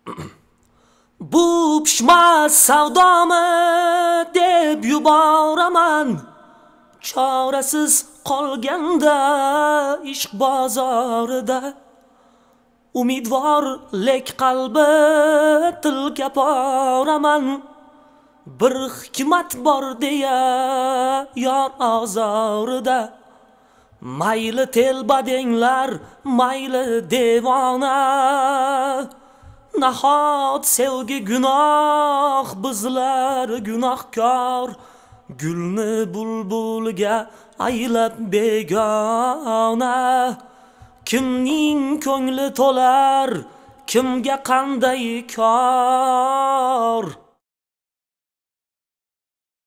Bu pishmas savdomi deb yuboraman, chorasiz qolganda ishq bozorida. Umidvor lek qalbi tilka poraman, bir hikmat bor deya yor ozorida. Mayli telbadenglar, mayli devona, nahot sevgi gunoh, bizlar gunohkor. Gulni bulbulga aylab begona, kimning ko'ngli to'lar, kimga qanday kor.